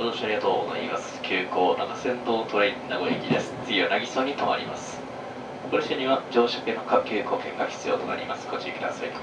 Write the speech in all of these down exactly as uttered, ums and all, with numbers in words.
ご乗車ありがとうございます。急行中山道トレイン名古屋行きです。次は渚に停まります。ご列車には乗車券の各急行券が必要となります。ご注意ください。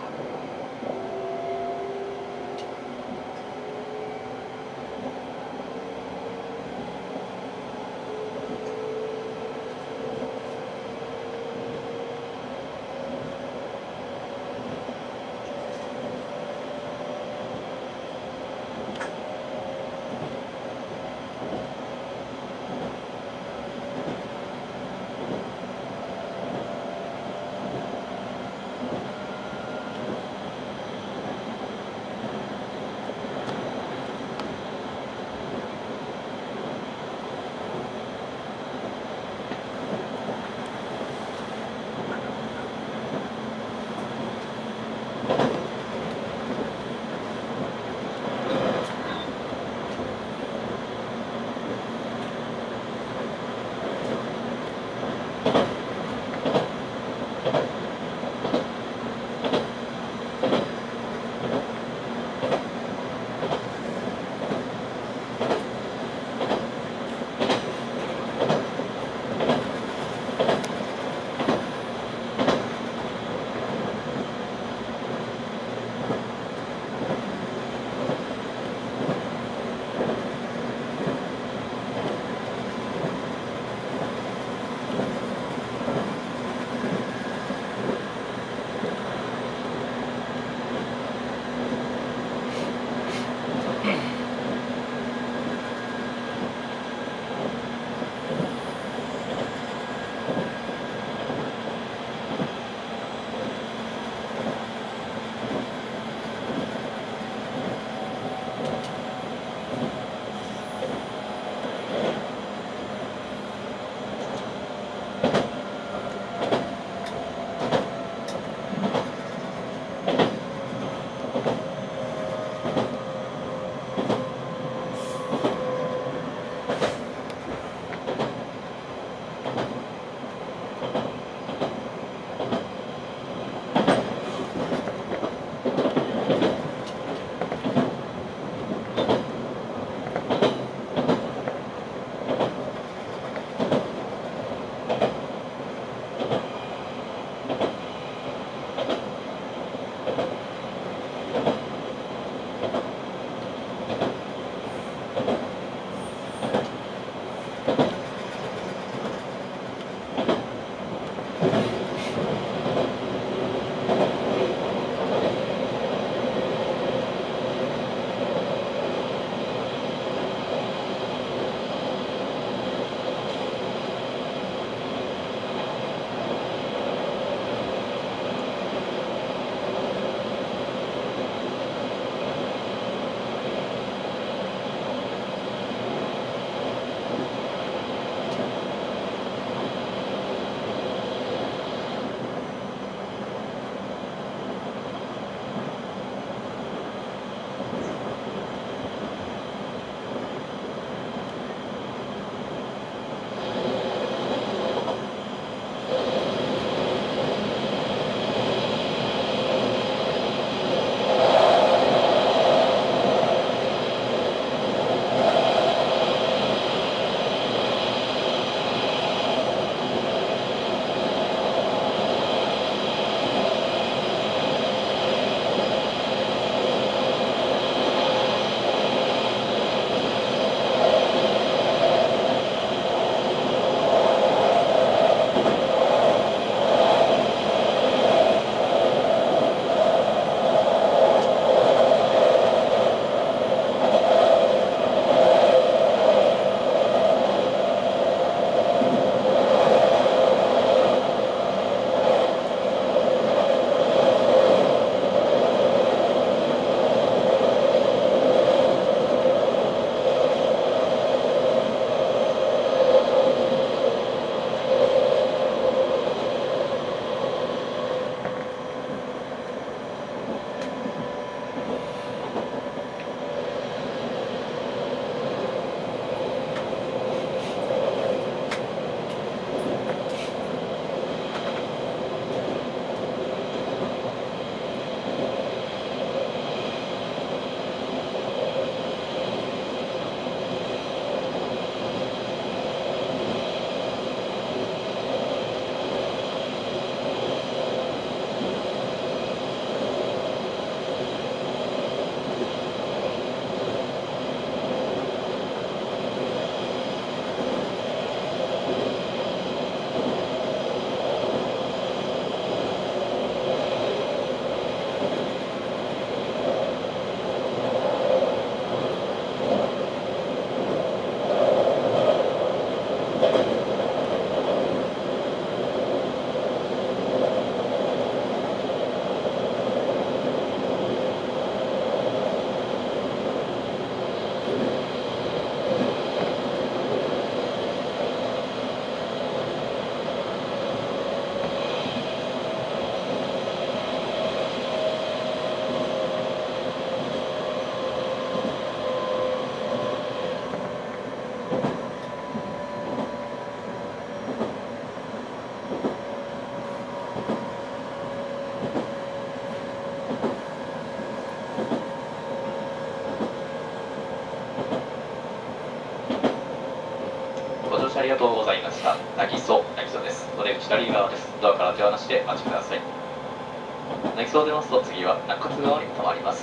ありがとうございました。なぎそ、なぎそです。お出口左側です。ドアから手離しでお待ちください。なぎそを出ますと次は中津川に停まります。